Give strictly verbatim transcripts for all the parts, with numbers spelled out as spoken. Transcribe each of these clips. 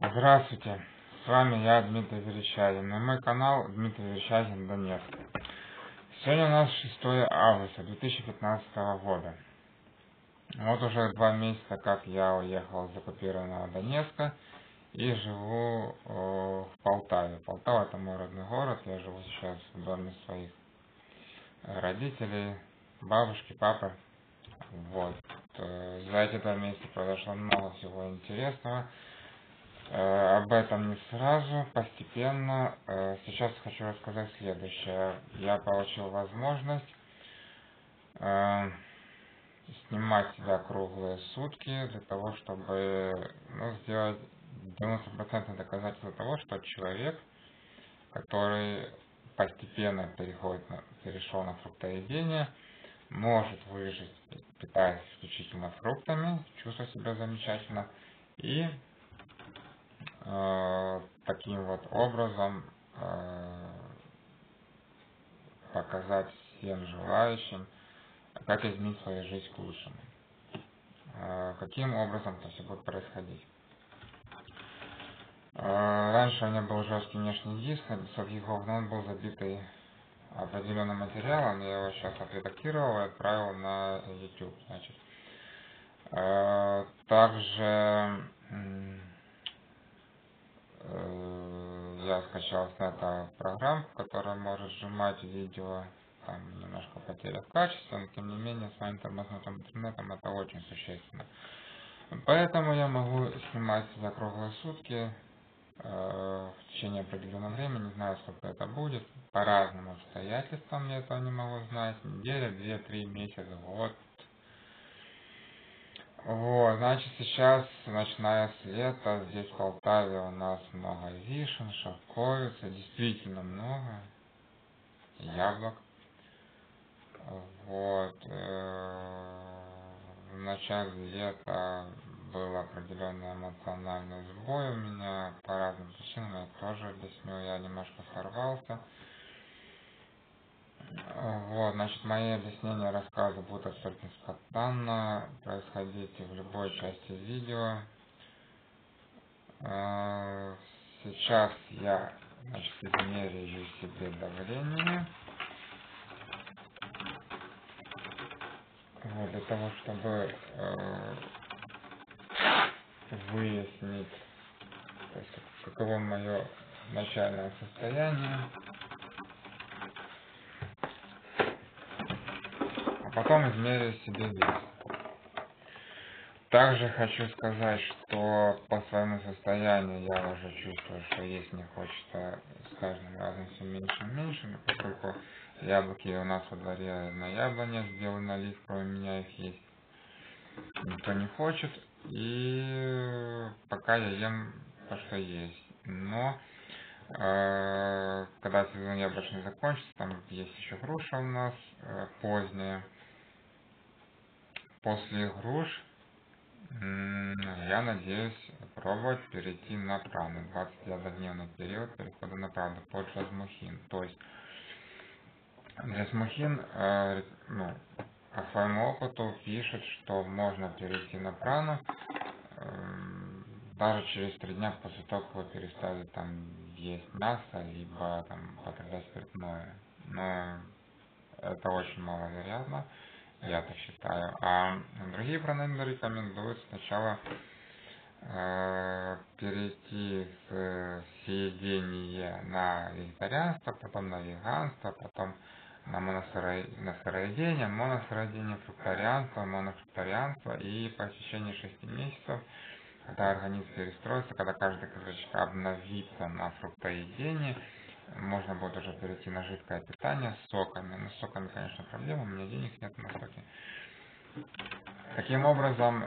Здравствуйте, с вами я, Дмитрий Верещагин, на мой канал Дмитрий Верещагин Донецк. Сегодня у нас шестое августа две тысячи пятнадцатого года. Вот уже два месяца, как я уехал из оккупированного Донецка и живу э, в Полтаве. Полтава — это мой родной город, я живу сейчас в доме своих родителей, бабушки, папы. Вот. Э, За эти два месяца произошло много всего интересного. Э, Об этом не сразу, постепенно. Э, Сейчас хочу рассказать следующее. Я получил возможность э, снимать себя круглые сутки для того, чтобы ну, сделать девяносто процентов доказательства того, что человек, который постепенно переходит на, перешел на фруктоедение, может выжить, питаясь исключительно фруктами, чувствовать себя замечательно и э, таким вот образом э, показать всем желающим, как изменить свою жизнь к лучшему. Э, каким образом это все будет происходить? Э, раньше у меня был жесткий внешний диск, написав его, но он был забитый определенным материалом. Я его сейчас отредактировал и отправил на YouTube. Значит. Э, также я скачал с нета программу, которая может сжимать видео, там немножко потеря в качестве, но тем не менее с моим тормознутым интернетом это очень существенно. Поэтому я могу снимать за круглые сутки э, в течение определенного времени, не знаю, сколько это будет, по разным обстоятельствам я этого не могу знать, неделя, две, три, месяц, год. Вот, значит, сейчас, начиная с лета, здесь в Полтаве у нас много вишен, шовковицы, действительно много, яблок. Вот, э, в начале лета был определенный эмоциональный сбой у меня по разным причинам, я тоже объясню, я немножко сорвался. Вот, значит, мои объяснения, рассказы будут абсолютно спонтанно происходить в любой части видео. Сейчас я, значит, измеряю себе давление. Вот, для того, чтобы э, выяснить, то есть, каково мое начальное состояние. А потом измерю себе вес. Также хочу сказать, что по своему состоянию я уже чувствую, что есть мне хочется с каждым разом все меньше и меньше, но поскольку яблоки у нас во дворе на яблоне сделаны налив, кроме меня их есть, никто не хочет, и пока я ем то, что есть. Но э, когда сезон яблочный закончится, там есть еще груша у нас э, поздняя, после груш я надеюсь пробовать перейти на праны. двадцатидневный период перехода на прану под жасмухин. То есть жасмухин, э, ну, по своему опыту пишет, что можно перейти на прану э, даже через три дня после того, как вы перестали там есть мясо, либо там потреблять спиртное. Но это очень маловероятно, я так считаю. А другие праненды рекомендуют сначала э, перейти с съедения на вегетарианство, потом на веганство, потом на моносыроедение, моносыроедение, фруктарианство, монофруктарианство, и по течение шести месяцев, когда организм перестроится, когда каждая клеточка обновится на фруктоедение, можно будет уже перейти на жидкое питание с соками. Но с соками, конечно, проблема, у меня денег нет на соки. Таким образом,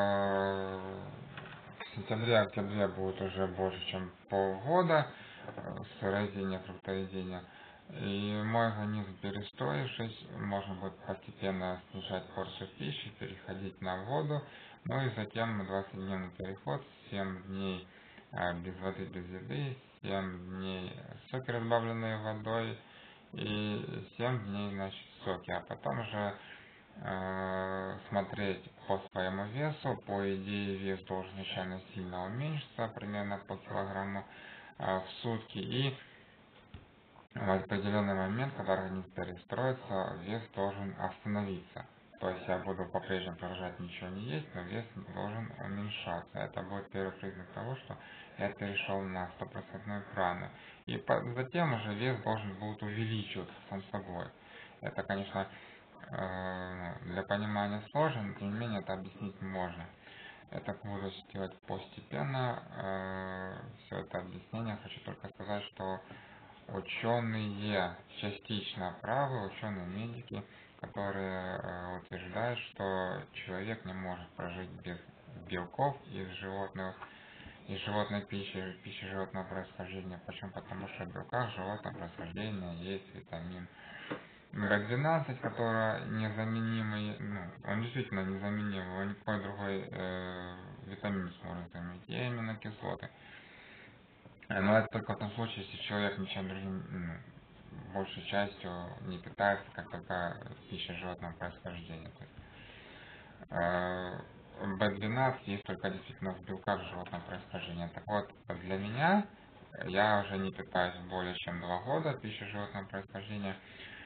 в сентябре-октябре будет уже больше, чем полгода сыроедения, фруктоедения. И мой организм, перестроившись, можно будет постепенно снижать порцию пищи, переходить на воду. Ну и затем двадцатидневный переход, семь дней без воды, без еды, семь дней соки, разбавленные водой, и семь дней, значит, соки. А потом уже э, смотреть по своему весу. По идее, вес должен изначально сильно уменьшиться, примерно по килограмму в сутки. И в определенный момент, когда организм перестроится, вес должен остановиться. То есть я буду по-прежнему продолжать ничего не есть, но вес должен уменьшаться. Это будет первый признак того, что я перешел на стопроцентную прану. И затем уже вес должен будет увеличиваться сам собой. Это, конечно, для понимания сложно, но тем не менее это объяснить можно. Это буду делать постепенно. Все это объяснение. Хочу только сказать, что ученые частично правы, ученые-медики, которые э, утверждают, что человек не может прожить без белков из животных, из животной пищи, пищи животного происхождения. Почему? Потому что в белках животного происхождения есть витамин бэ двенадцать, который незаменимый, ну, он действительно незаменимый, его никакой другой э, витамин не сможет заменить, и аминокислоты. Но это только в том случае, если человек ничем другим, ну, большей частью не питается, как только пища животного происхождения. То есть, э, бэ двенадцать есть только действительно в белках животного происхождения. Так вот, для меня, я уже не питаюсь более чем два года пищей животного происхождения.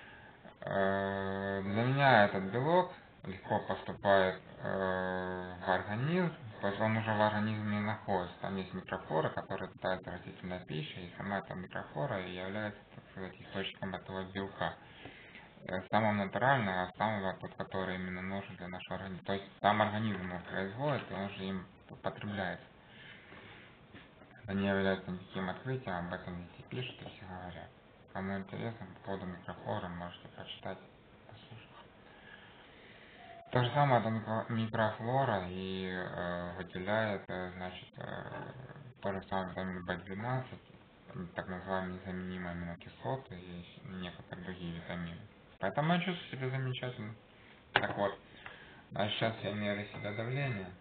Э, для меня этот белок легко поступает э, в организм, то есть он уже в организме находится. Там есть микрофлора, которая питается растительной пищей, и сама эта микрофлора является, так сказать, источником этого белка. Самого натурального, самого, тот, который именно нужен для нашего организма. То есть сам организм его производит, и он же им потребляется. Это не является никаким открытием, об этом здесь и пишут, и все говорят. Кому интересно, по поводу микрофлоры можете почитать, послушать. То же самое это микрофлора и э, выделяет, э, значит, э, то же самое витамин бэ двенадцать, так называемые незаменимые аминокислоты и некоторые другие витамины. Поэтому я чувствую себя замечательно. Так вот, а сейчас я меряю себе давление.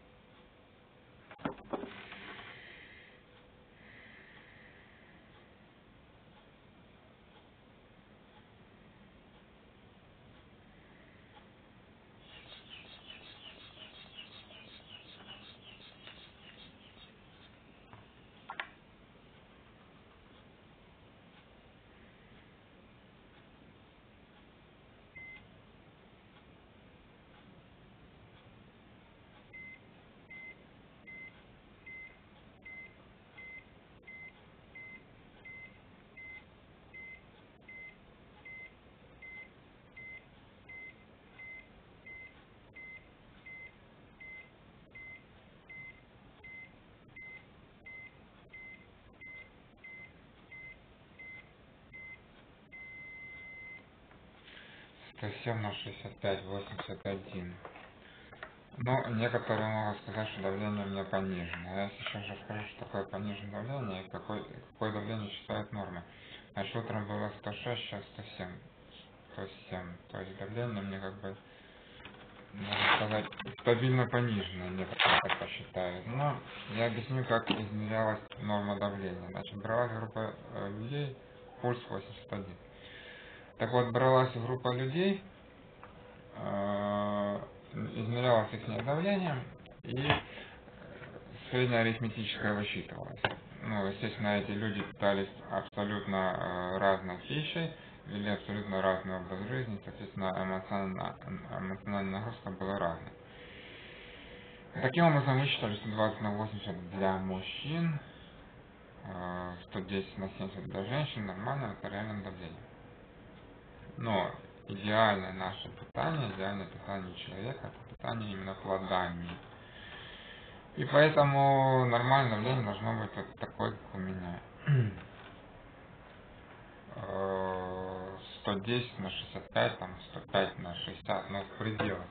сто семь на шестьдесят пять, восемьдесят один. Ну, некоторые могут сказать, что давление у меня понижено. Я сейчас расскажу, что такое пониженное давление и какое, какое давление считают нормой. Значит, утром было сто шесть, сейчас сто семь. сто семь. То есть давление мне как бы, можно сказать, стабильно пониженное, некоторые так посчитают. Но я объясню, как измерялась норма давления. Значит, бралась группа людей, пульс восемьдесят один. Так вот, бралась группа людей, измерялось их давление и среднеарифметическое высчитывалось. Ну, естественно, эти люди питались абсолютно разной пищей, вели абсолютно разный образ жизни, соответственно, эмоциональная, эмоциональная нагрузка была разная. Таким образом, высчитали сто двадцать на восемьдесят для мужчин, сто десять на семьдесят для женщин, нормальное артериальное давление. Но идеальное наше питание, идеальное питание человека, это питание именно плодами. И поэтому нормальное давление должно быть вот такое, как у меня. сто десять на шестьдесят пять, там сто пять на шестьдесят, ну в пределах.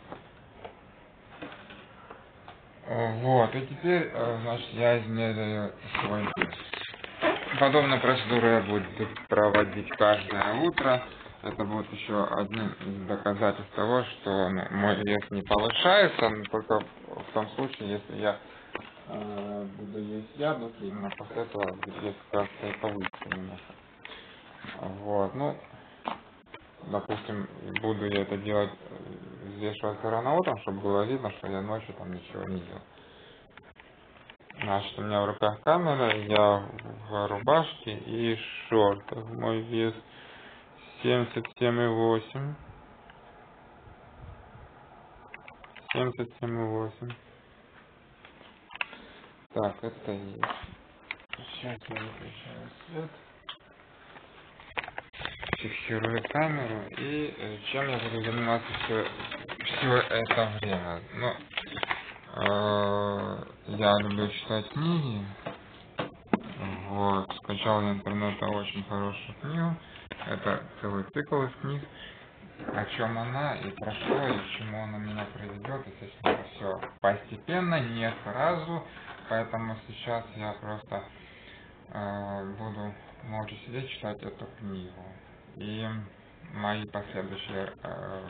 Вот, и теперь, значит, я измеряю свой вес. Подобную процедуру я буду проводить каждое утро. Это будет еще одним из доказательств того, что ну, мой вес не повышается, но только в том случае, если я э, буду есть яблоки, именно после этого вес как-то и повысится немножко. Вот, ну, допустим, буду я это делать подвешиваться рано утром, чтобы было видно, что я ночью там ничего не делал. Значит, у меня в руках камера, я в рубашке и шортах. Мой вес семьдесят семь и восемь. семьдесят семь и восемь. Так, это есть. Сейчас я выключаю свет. Фиксирую камеру. И э, чем я буду заниматься все, все это время? Ну, э, я люблю читать книги. Вот, скачал в интернете очень хорошую книгу. Это целый цикл из книг. О чем она и про что, и к чему она меня приведет. Естественно, это все постепенно, не сразу. Поэтому сейчас я просто э, буду молча сидеть, читать эту книгу. И мои последующие э,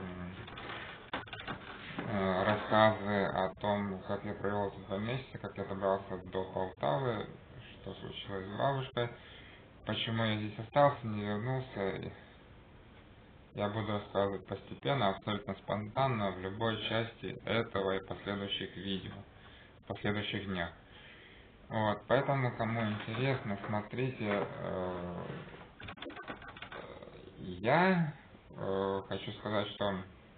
э, рассказы о том, как я провел эти два месяца, как я добрался до Полтавы, что случилось с бабушкой, почему я здесь остался, не вернулся. Я буду рассказывать постепенно, абсолютно спонтанно, в любой части этого и последующих видео, последующих днях. Вот, поэтому, кому интересно, смотрите. Э, я э, хочу сказать, что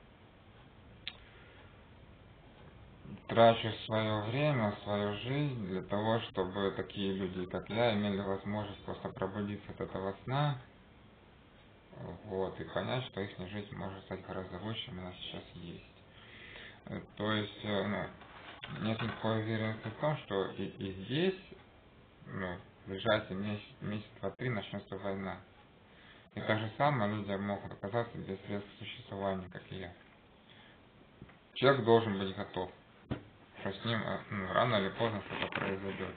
трачу свое время, свою жизнь для того, чтобы такие люди, как я, имели возможность просто пробудиться от этого сна, вот, и понять, что их жизнь может стать гораздо лучше, чем она сейчас есть. Э, То есть, э, ну, нет никакой уверенности в том, что и, и здесь, ну, в ближайшие месяц, месяц два-три начнется война. И так же самое люди могут оказаться без средств к существованию, как и я. Человек должен быть готов, что с ним э, ну, рано или поздно что-то произойдет.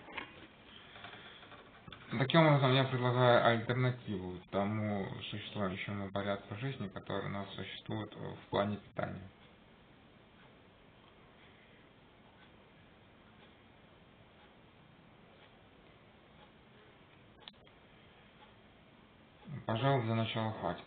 Таким образом, я предлагаю альтернативу тому существующему порядку жизни, который у нас существует в плане питания. Пожалуй, для начала хватит.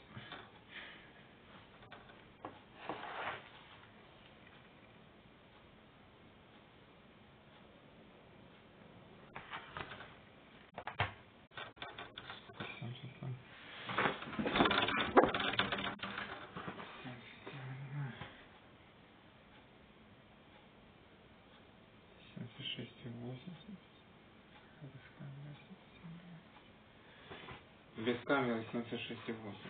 семьдесят шесть и восемьдесят. Без камеры семьдесят шесть и восемь.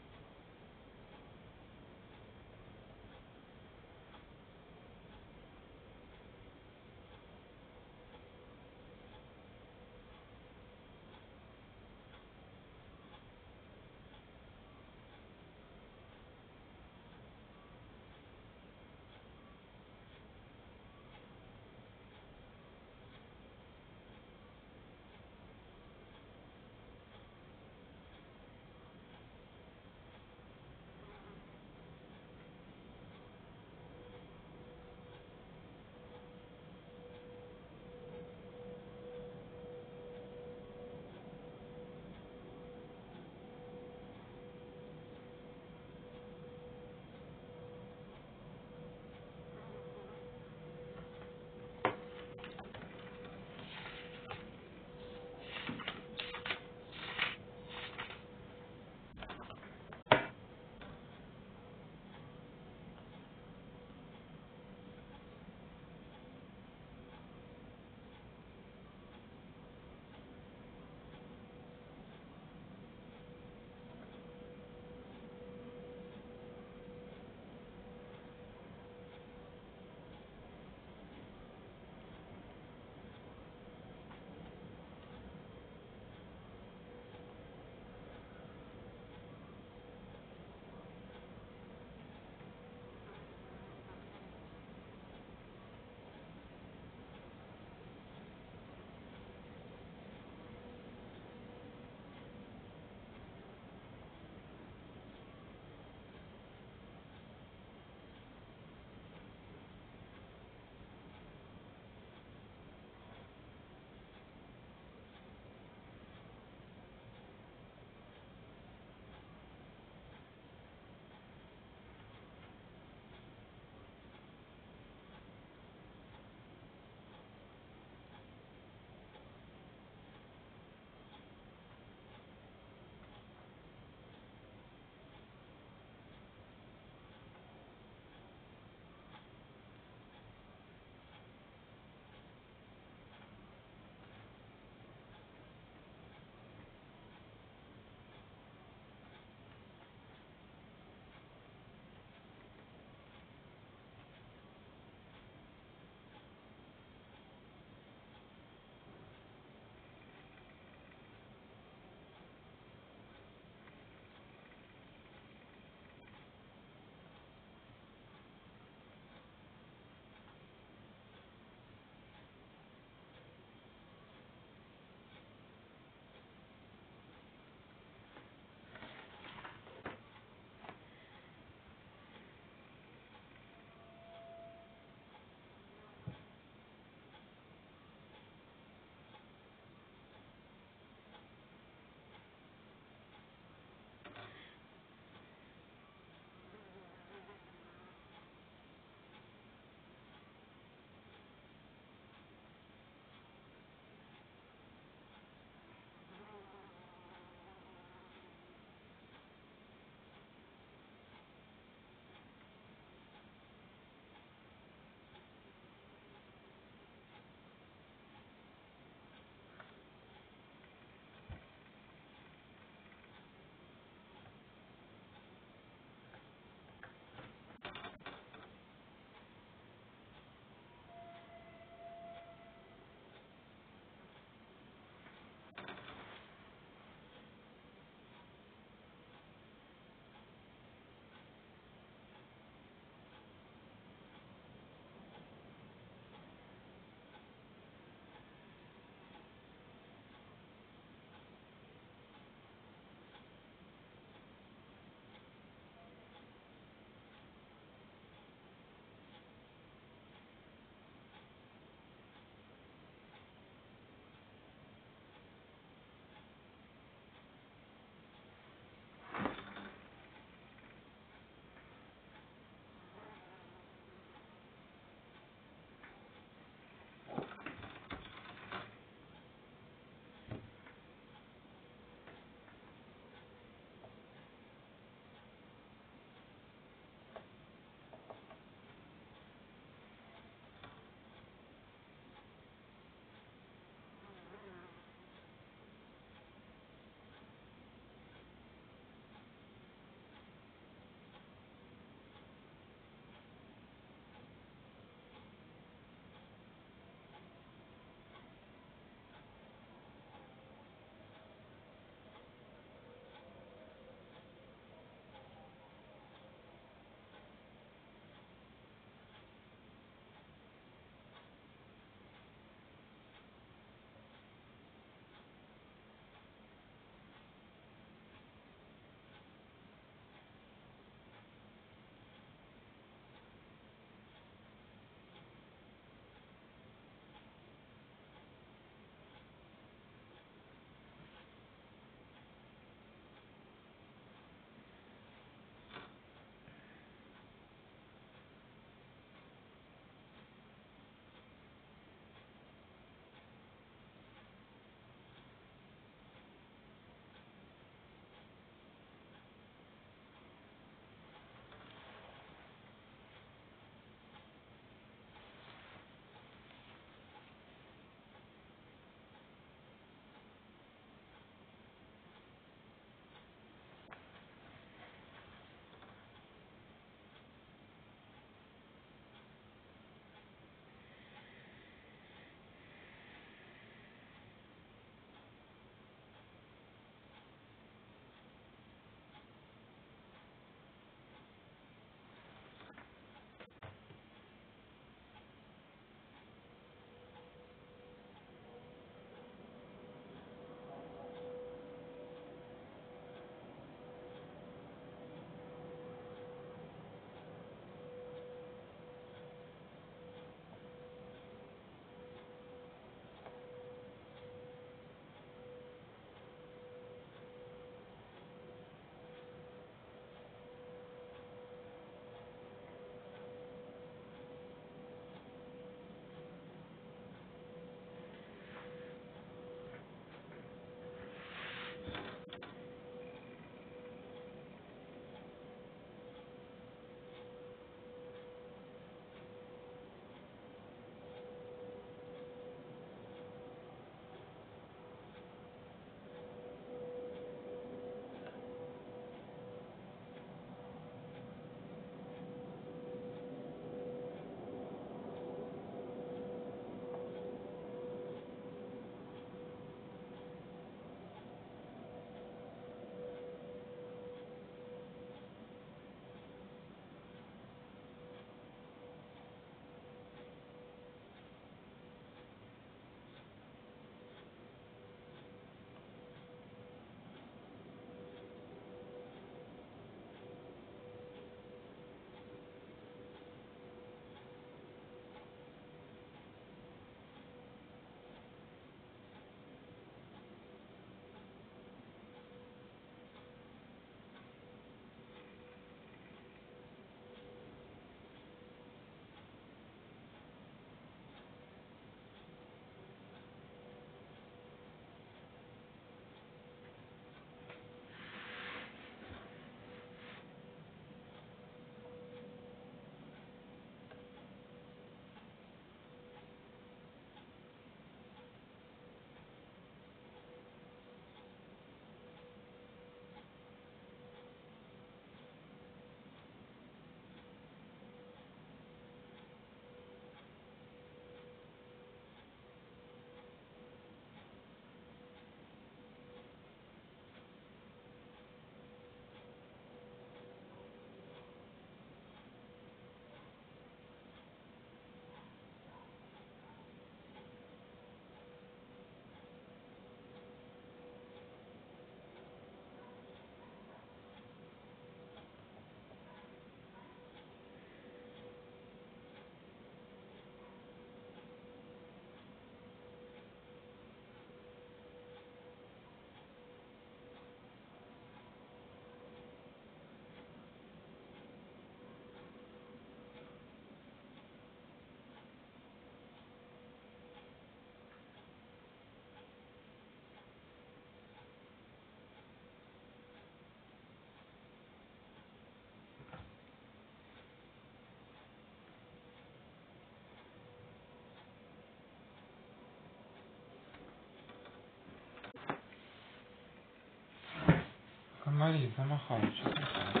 Мария, замахала, что такое?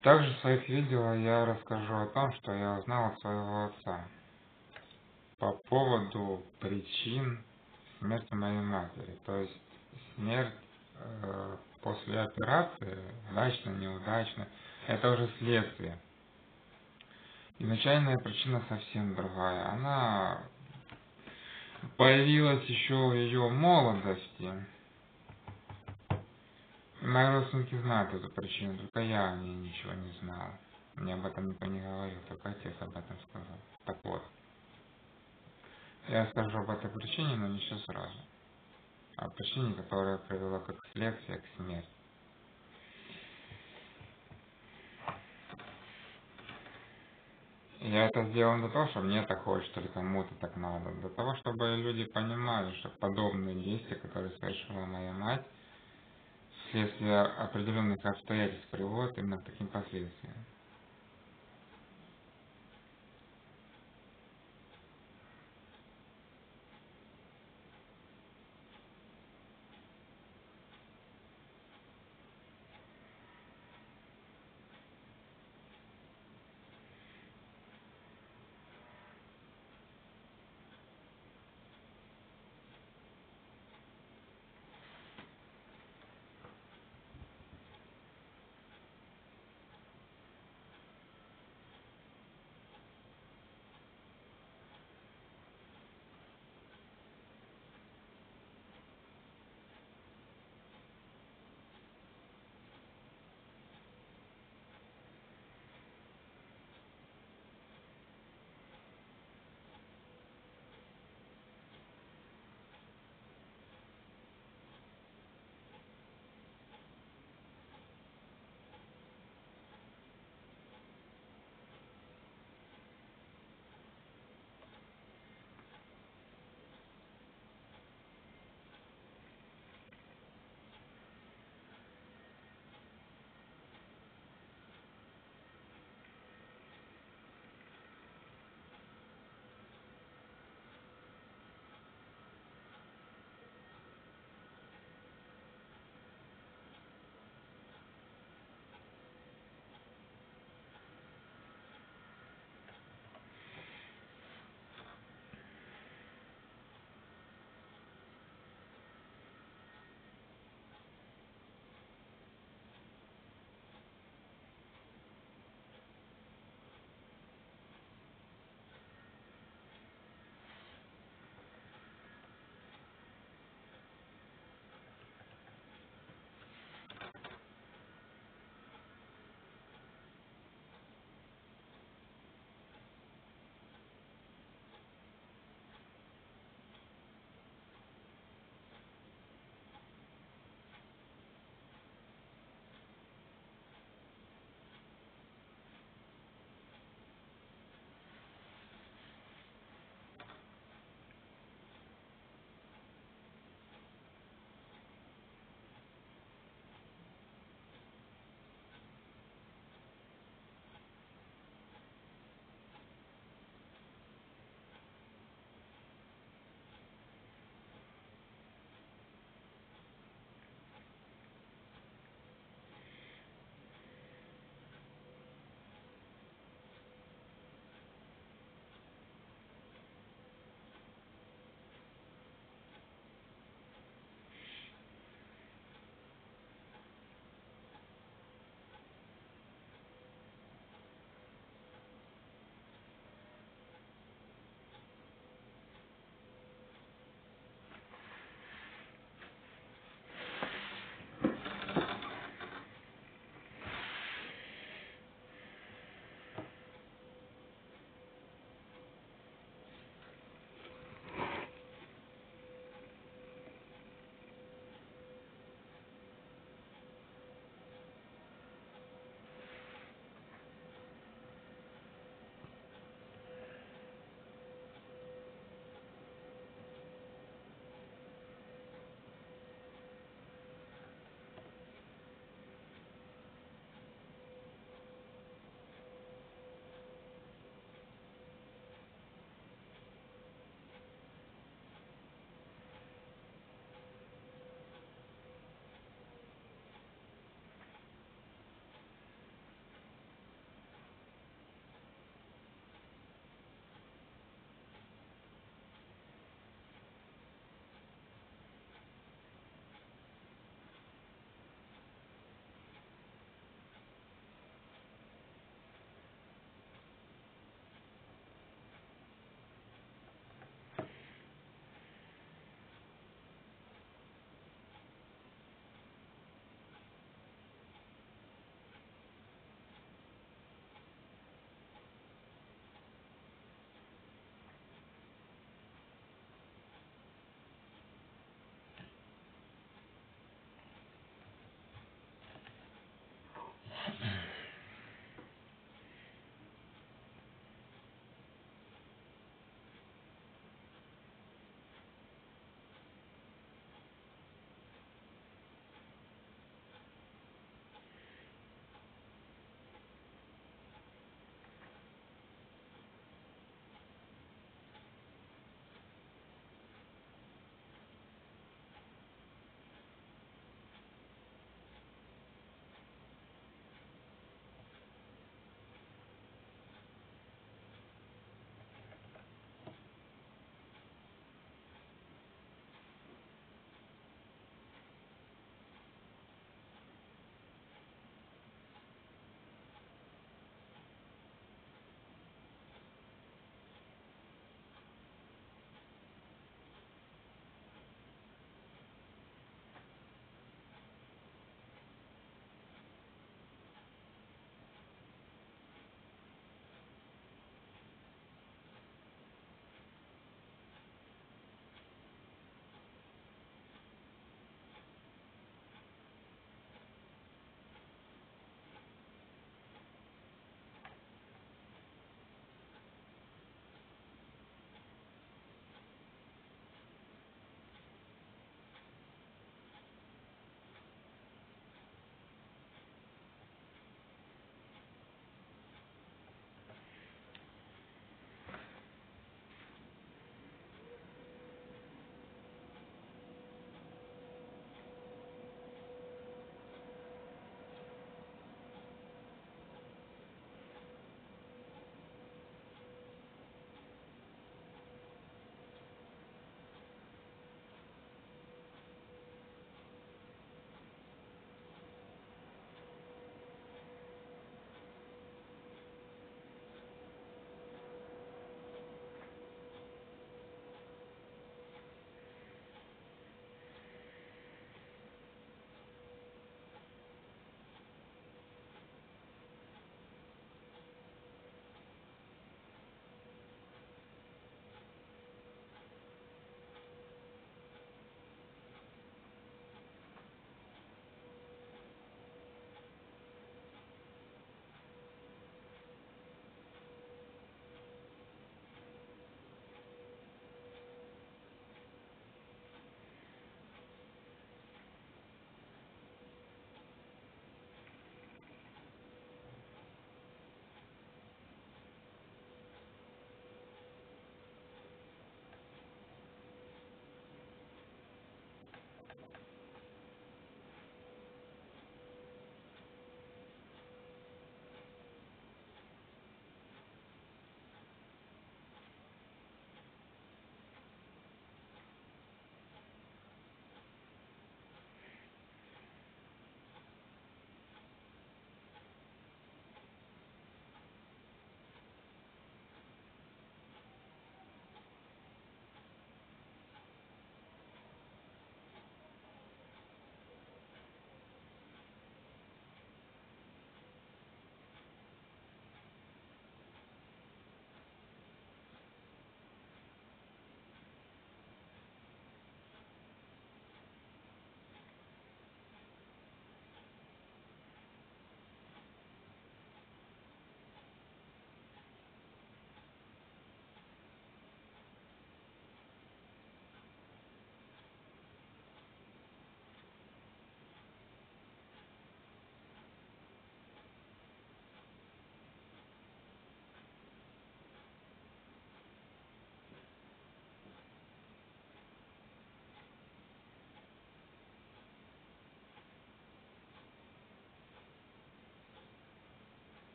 Также в своих видео я расскажу о том, что я узнал от своего отца по поводу причин смерти моей матери. То есть смерть э, после операции, удачно, неудачно, это уже следствие. Изначальная причина совсем другая. Она появилась еще в ее молодости. И мои родственники знают эту причину, только я о ней ничего не знал. Мне об этом никто не говорил, только отец об этом сказал. Так вот, я скажу об этой причине, но не все сразу. О причине, которая привела как следствие к смерти. Я это сделал не для того, что мне так хочется или кому-то так надо. Для того, чтобы люди понимали, что подобные действия, которые совершила моя мать, вследствие определенных обстоятельств приводят именно к таким последствиям.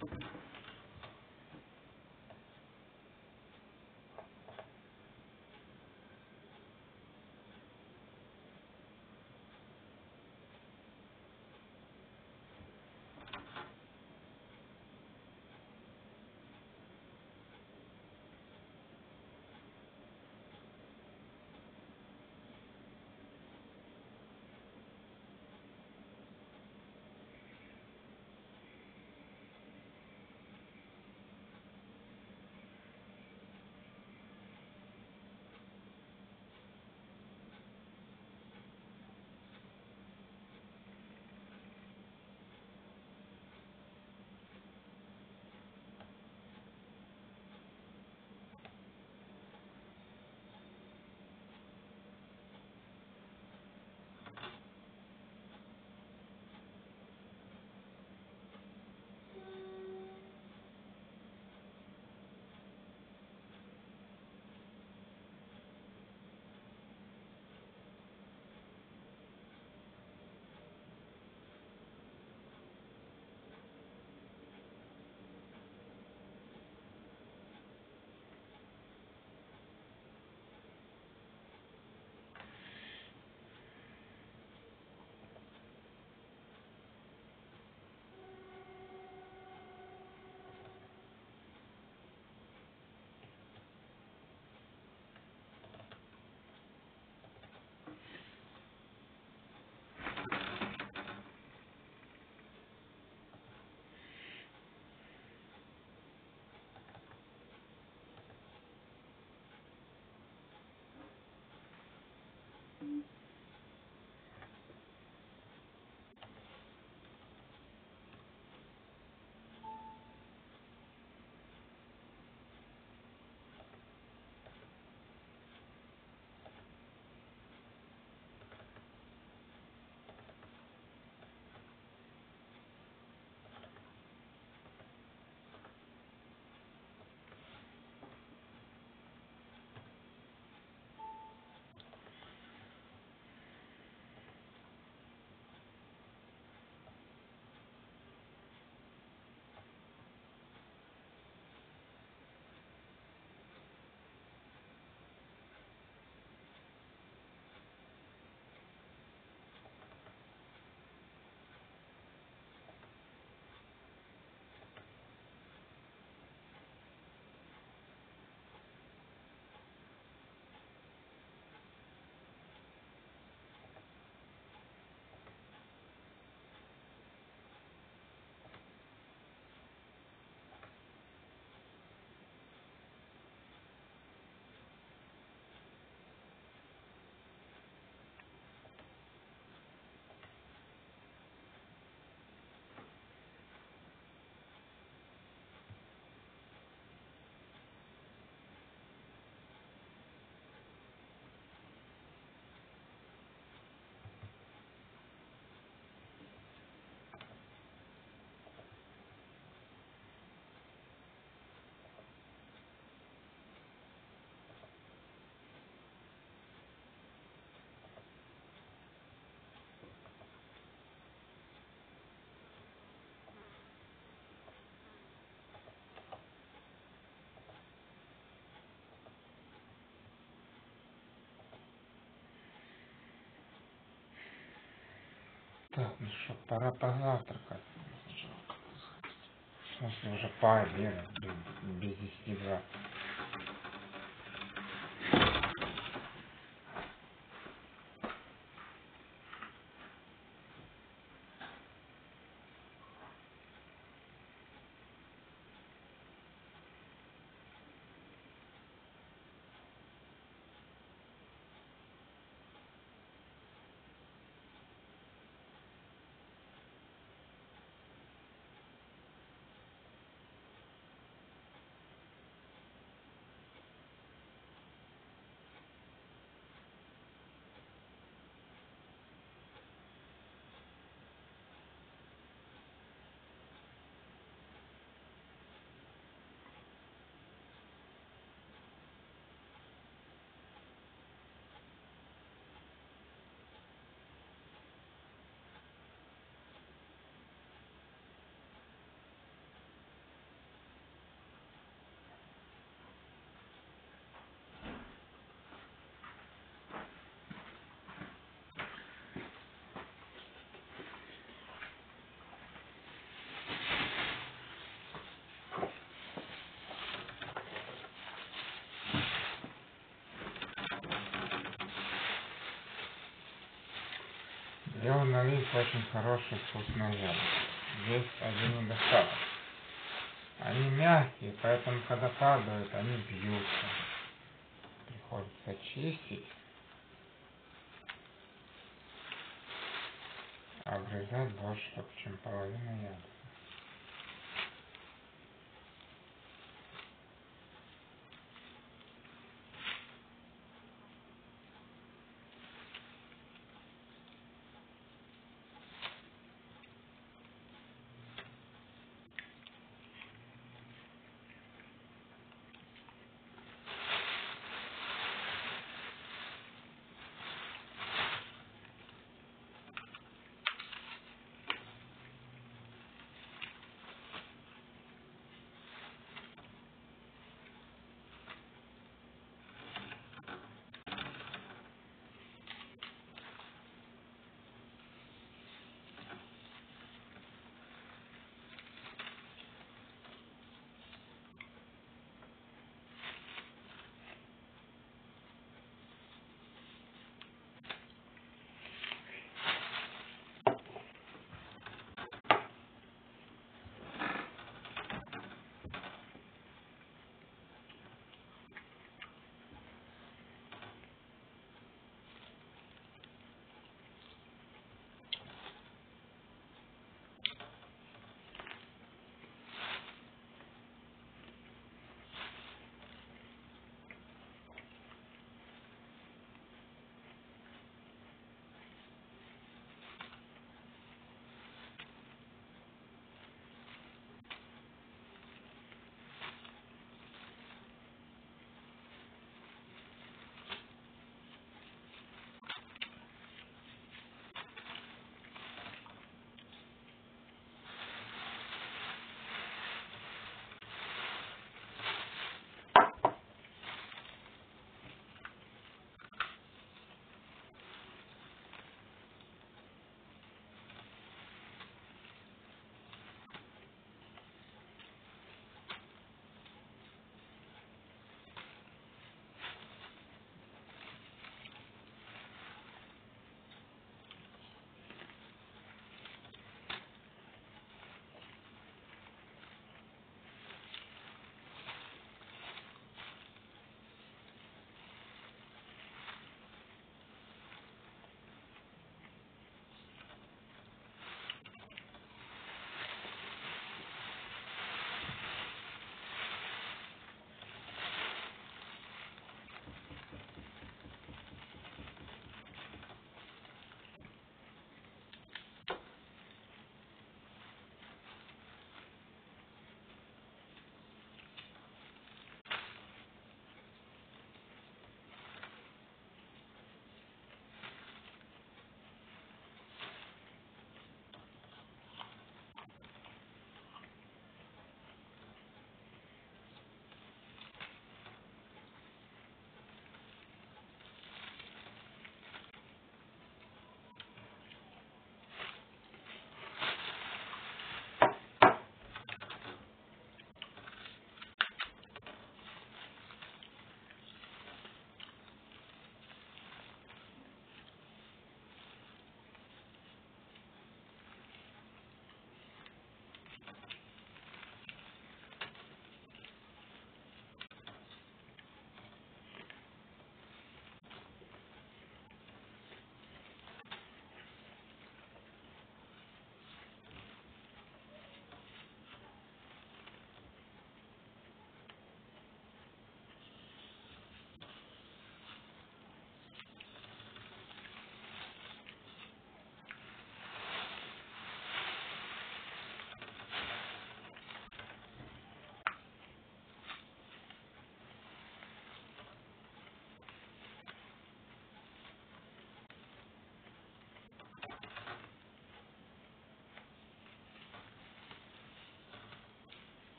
Так, ну что, пора позавтракать. В смысле, уже пообедать, без, без десяти два. Белый налив очень хороший, вкусный яблоко. Есть один недостаток. Они мягкие, поэтому когда падают, они бьются. Приходится чистить, обрезать больше, чем половину яблока.